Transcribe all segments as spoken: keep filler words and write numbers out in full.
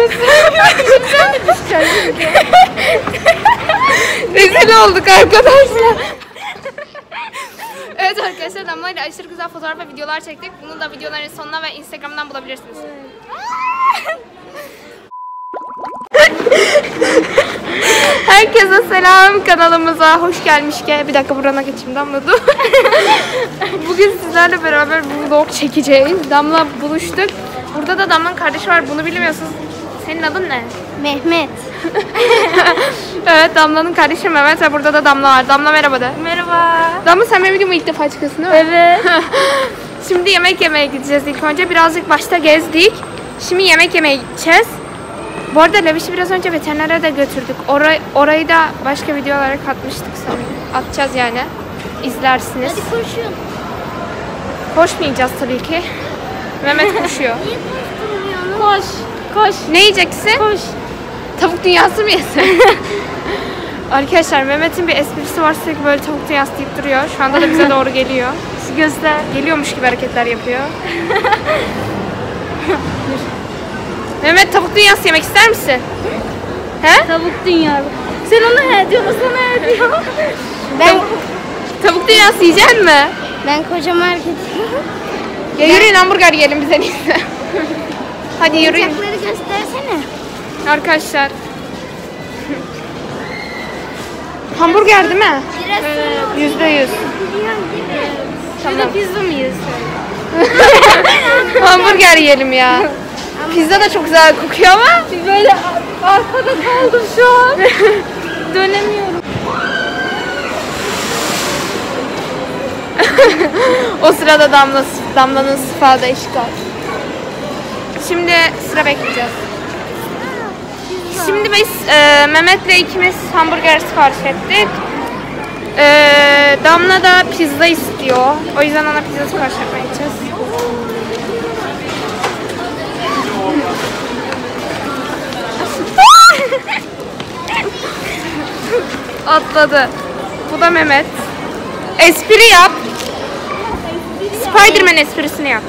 Rezil olduk arkadaşlar. Evet arkadaşlar, Damla ile aşırı güzel fotoğraf ve videolar çektik. Bunu da videoların sonuna ve Instagram'dan bulabilirsiniz. Herkese selam, kanalımıza hoş gelmişken. Bir dakika burana geçeyim, Damla dur. Bugün sizlerle beraber vlog çekeceğiz. Damla buluştuk. Burada da Damla'nın kardeşi var, bunu bilmiyorsunuz. Senin adın ne? Mehmet. Evet, Damla'nın kardeşi Mehmet ve burada da Damla var. Damla merhaba de. Merhaba. Damla sen benim videomu ilk defa çıkıyorsun değil mi? Evet. Şimdi yemek yemeye gideceğiz ilk önce. Birazcık başta gezdik. Şimdi yemek yemeye gideceğiz. Bu arada Leviş'i biraz önce veterinere de götürdük. Orayı, orayı da başka videolara katmıştık sanırım. Atacağız yani. İzlersiniz. Hadi koşun. Koşmayacağız tabii ki. Mehmet koşuyor. Niye koşturmuyorsun? Koş. Koş. Ne yiyeceksin? Koş. Tavuk dünyası mı yesin? Arkadaşlar Mehmet'in bir esprisi var, sürekli böyle tavuk dünyası deyip duruyor. Şu anda da bize doğru geliyor. Göster. Geliyormuş gibi hareketler yapıyor. Mehmet, tavuk dünyası yemek ister misin? He? Tavuk dünyası. Sen onu he diyorsun, sana he diyor. Ben Tavuk, tavuk dünyası yiyecek mi? ben koca market. Ya yürüyün, hamburger yiyelim bize neyse. Hadi yürüyün. Bıçakları göstersene. Arkadaşlar. Hamburger değil mi? Evet. Yüzde yüz. Şurada pizza mı yiyorsun? Hamburger yiyelim ya. Pizza da çok güzel kokuyor ama. Böyle arkada kaldım şu an. Dönemiyorum. O sırada Damla, Damla'nın sıfada işgal. Şimdi sıra bekleyeceğiz. Şimdi biz e, Mehmet'le ikimiz hamburger sipariş ettik. E, Damla da pizza istiyor. O yüzden ona pizza sipariş etmeye gideceğiz. Atladı. Bu da Mehmet. Espri yap. Spiderman esprisini yap.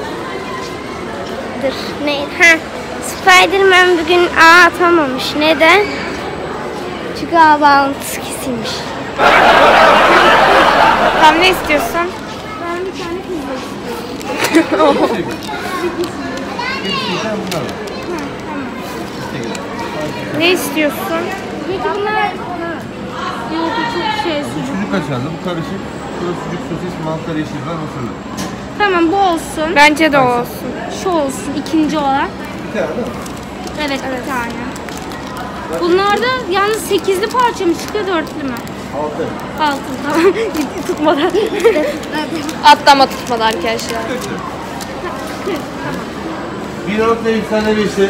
Dur, neydi? Heh. Spiderman bugün ağ atamamış. Neden? Çünkü ağ bağlantısı kesilmiş. Tam ne istiyorsun? Ben bir tane pizza istiyorum. Ne istiyorsun? Peki bunlar... Yok, çok şey sucuk. Sucuk kaşarlı, bu karışık. Burada sucuk, sosis, mantar, yeşilden, mısırlı. Tamam, bu olsun. Bence de o olsun. Şu olsun ikinci olarak. Bir tane değil mi? Evet, bir tane. Bunlar da yalnız sekizli parça mı çıkıyor, dörtlü mü? Altı. Altı, tamam. Tutmadan. Atlama tutmadı arkadaşlar. Bir nokta iki tane beşi.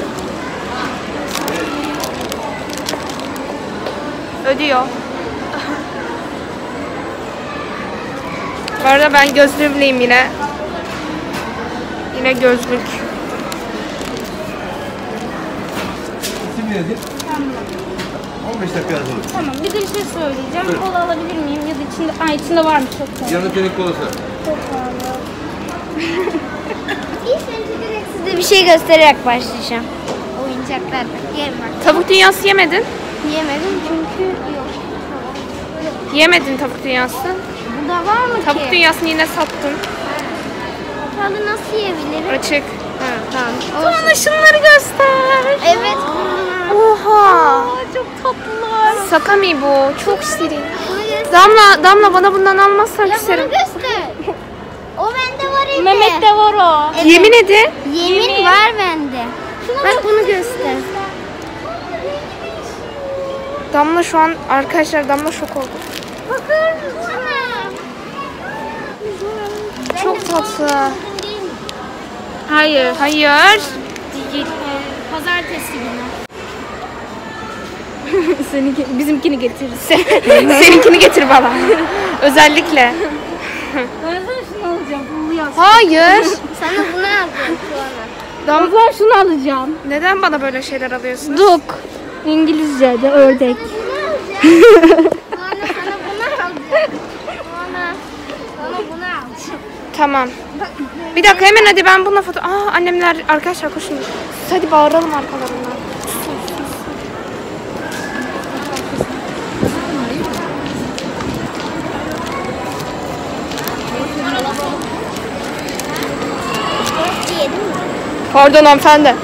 Ödüyor. Bu arada ben gözlüğümleyim yine. Yine gözlük. İsim nedir? on beş dakika yazılır. Tamam, bir de bir şey söyleyeceğim. Buyurun. Kola alabilir miyim? Ya da içinde, ay içinde varmış çok kola. Yanında tenik kolası. Çok pahalı. İlk önce direkt size bir şey göstererek başlayacağım. Oyuncaklardan. Yerim bak. Tavuk dünyası yemedin. Yemedim çünkü yok. Yemedin tavuk dünyası. Burada var mı Tavuk ki? dünyasını yine sattın. Tadı nasıl yiyebilirim? Açık. Ha, tamam. Bana şunları göster. Evet. Oha. Aa, çok tatlılar. Sakami bu. Çok şirin. Bunu göster. Damla, Damla bana bundan almazsan Ya küserim. bunu göster. O bende var evde. Mehmet'te var o. Evet. Yemin edin. Yemin, Yemin. var bende. Bak bunu göster. Damla şu an arkadaşlar Damla şok oldu. Bakar mısın? Çok tatlı. Hayır. Hayır. Değil. Pazartesi günü. Seninki, bizimkini getiririz. Seninkini getir bana. Özellikle. Ben sana şunu alacağım. Bunu yaz. Hayır. Sana bunu aldım sonra. Ben sana şunu alacağım. Neden bana böyle şeyler alıyorsun? Dog. İngilizce'de ördek. Sonra sana bunu aldım. Sonra sana bunu aldım. Tamam. Bir dakika hemen hadi ben bununla foto... Aa annemler arkadaşlar koşun. Hadi bağıralım arkalarından. Pardon hanımefendi.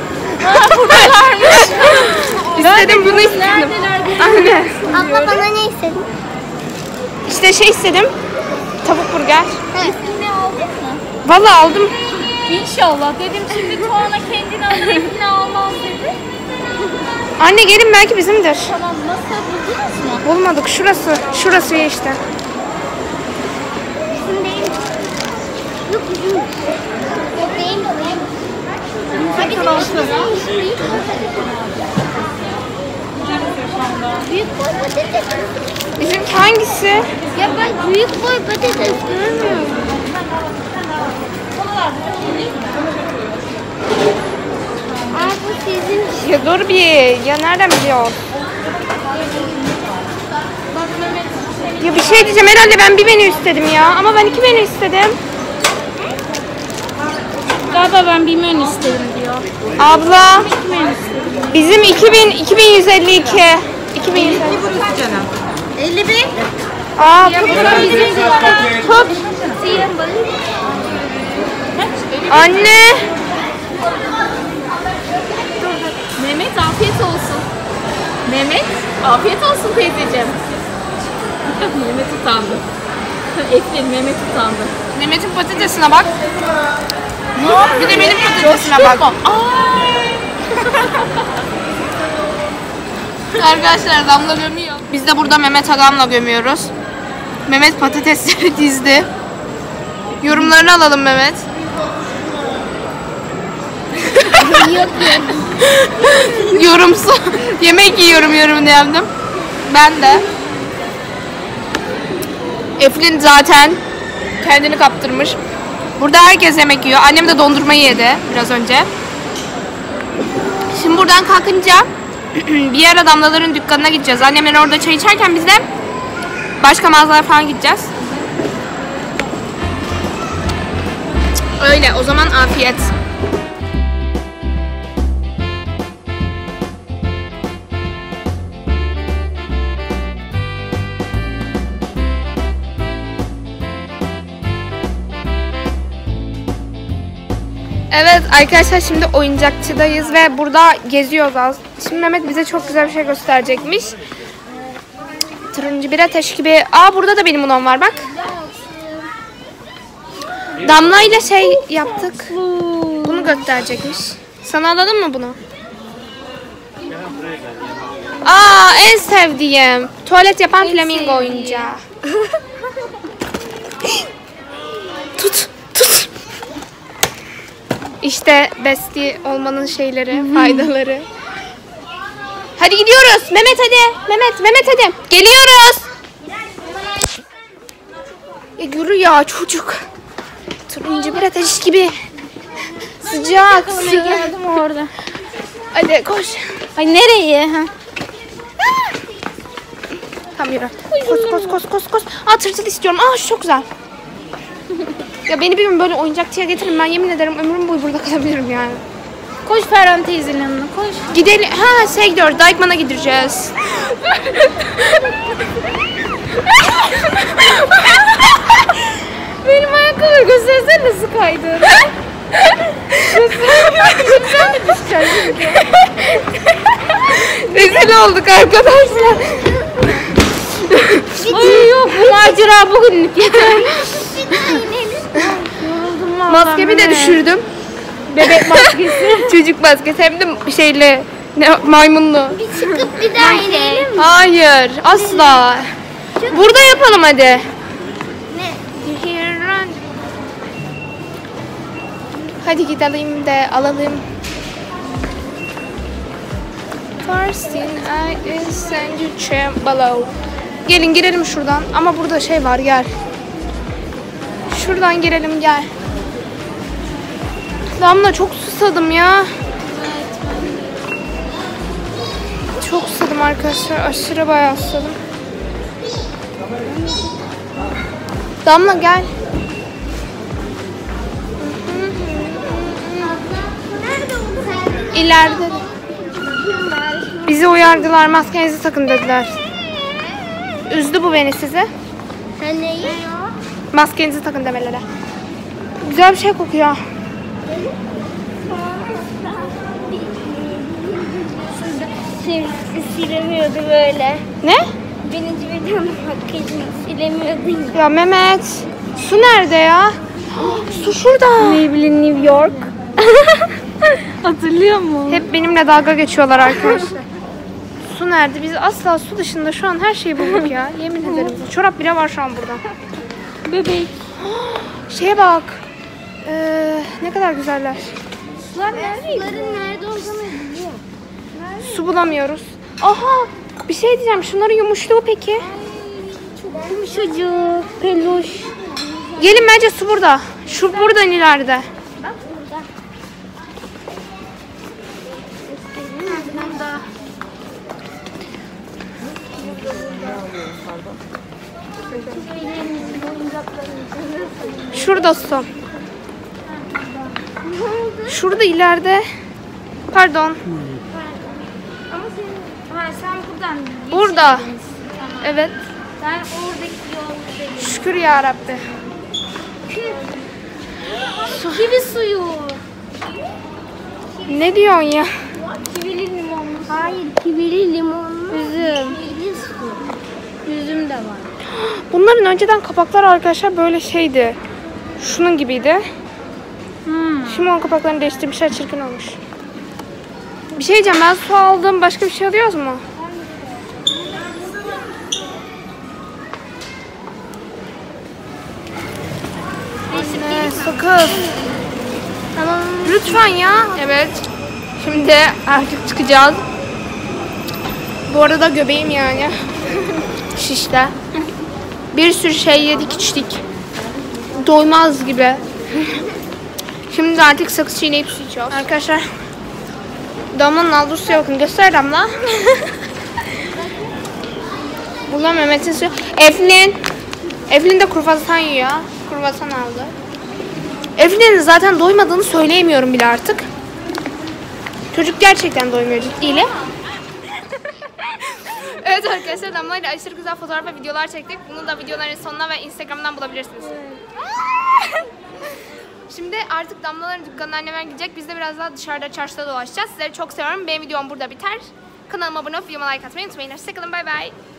İstedim bunu istedim. Anne. Abla bana ne istedin? İşte şey istedim. Tavuk burger. Ne aldın mı? Vallahi aldım. İnşallah. Dedim şimdi Tuana kendini alır, ikini almaz dedi. Anne gelin belki bizimdir. Tamam, masa buldunuz mu? Bulmadık. Şurası. Şurası ya işte. Bizim değil. Yok bizim. Yok değil. Ha bizim işimiz büyük Büyük boy patates. Bizimki hangisi? Ya ben büyük boy patates görmüyorum. Aa bu sizin. Ya dur bir. Ya nereden biliyor? Ya bir şey diyeceğim. Herhalde ben bir menü istedim ya. Ama ben iki menü istedim. Galiba ben bir menü istedim diyor. Abla. Bir menü istedim. Bizim iki bin, iki bin yüz elli iki. iki bin yüz elli iki. elli bir. Aa, Ya tut. bu bizim Tut. Siyem balık. Anne. Mehmet afiyet olsun. Mehmet afiyet olsun teyzeciğim. Mehmet utandı. Efendim Mehmet utandı. Mehmet'in patatesine bak. Bir de benim patatesine bak. Arkadaşlar Damla gömüyor. Biz de burada Mehmet Adam'la gömüyoruz. Mehmet patatesleri dizdi. Yorumlarını alalım Mehmet. Yok yok. Yorumsu. Yemek yiyorum yorumunu yaptım. Ben de. Eflin zaten kendini kaptırmış. Burada herkes yemek yiyor. Annem de dondurmayı yedi biraz önce. Şimdi buradan kalkınca bir yer adamların dükkanına gideceğiz. Annemler orada çay içerken biz de başka mağazalara falan gideceğiz. Öyle o zaman afiyet. Evet arkadaşlar şimdi oyuncakçıdayız ve burada geziyoruz az. Şimdi Mehmet bize çok güzel bir şey gösterecekmiş. Turuncu bir ateş gibi. Aa burada da benim unum var bak. Damla ile şey yaptık. Bunu gösterecekmiş. Sana alalım mı bunu? Aa en sevdiğim. Tuvalet yapan flamingo oyuncağı. Tut, tut. İşte bestie olmanın şeyleri, faydaları. Hadi gidiyoruz. Mehmet hadi. Mehmet, Mehmet hadi. Geliyoruz. E yürü ya çocuk. Turuncu bir ateş gibi. Sıcak. Geldim orada. Hadi koş. Ay nereye? Ha? Tamam yürü. Koş koş koş koş koş. Aa tırtıl istiyorum. Aa şu çok güzel. Ya beni bir gün böyle oyuncakçıya getirin. Ben yemin ederim ömrüm boyu burada kalabilirim yani. Koş Ferhan teyzenin yanına koş. Gidelim. Ha şey gidiyoruz. Dijkman'a gideceğiz. Benim ayakkabı göstersene nasıl kaydı. Sen de düşeceksin çünkü. Rezil olduk arkadaşlar. Ay yok bu macera bugünlük yeter. Maskemi de düşürdüm. Bebek maskesi. Çocuk maskesi hem de şeyle ne, maymunlu. Bir çıkıp bir daha inelim mi? Hayır asla. Burada yapalım hadi. Ne? Hadi gidelim de alalım. First thing I send you champ below. Gelin girelim şuradan. Ama burada şey var gel. Şuradan girelim gel. Damla çok susadım ya. Çok susadım arkadaşlar. Aşırı bayağı susadım. Damla gel. Nerede oldu? İleride de. Bizi uyardılar. Maskenizi takın dediler. Üzdü bu beni size. Sen neyi? Maskenizi takın demeleri. Güzel bir şey kokuyor. Sil, silemiyordu böyle. Ne? Birinci videonun makyajını silemiyordun ya. Ya Mehmet. Su nerede ya? Su şurada. Maybelline New York. Hatırlıyor musun? Hep benimle dalga geçiyorlar arkadaşlar. Su nerede? Biz asla su dışında şu an her şeyi bulduk ya. Yemin ederim. Çorap bile var şu an burada. Bebek. Şeye bak. Ee, ne kadar güzeller. Sular neredeydi? Suların nerede olduğunu biliyorum. Su bulamıyoruz. Aha! Bir şey diyeceğim. Şunların yumuşluğu peki? Çok yumuşacık, peluş. Gelin bence su burada. Şu buradan ileride. Bak burada. Burada. Şurada su. Şurada ileride. Pardon. Ama senin... Ha, sen buradan Burada. Evet. Ben oradaki yolda dedim. Şükür ya Rabbi. Kivi suyu. Ne diyorsun ya? Kivili limonlu. Hayır, kivili limonlu. Üzüm. Kivili su. Üzüm de var. Bunların önceden kapaklar arkadaşlar böyle şeydi. Şunun gibiydi. Hmm. Şimdi o kapaklarını değiştirmişler, çirkin olmuş. Bir şey diyeceğim, ben su aldım, başka bir şey alıyoruz mu? Anne sakın. Tamam. Lütfen ya. Evet. Şimdi artık çıkacağız. Bu arada göbeğim yani. Şişte. Bir sürü şey yedik içtik. Doymaz gibi. Şimdi artık sakız çiğneyip su içiyoruz. Arkadaşlar. Damla'nın aldığı suya bakın. Göster Damla. Burada Mehmet'in suyu. Eflin. Eflin de kruvasan yiyor. Kruvasan aldı. Eflin'in zaten doymadığını söyleyemiyorum bile artık. Çocuk gerçekten doymuyor ciddiyle. Evet arkadaşlar, Damla ile aşırı güzel fotoğraf ve videolar çektik. Bunu da videoların sonuna ve Instagram'dan bulabilirsiniz. Şimdi artık Damlaların dükkanına annemler gidecek. Biz de biraz daha dışarıda, çarşıda dolaşacağız. Sizleri çok seviyorum. Benim videom burada biter. Kanalıma abone olup videoma like atmayı unutmayın. Hoşçakalın, bay bay.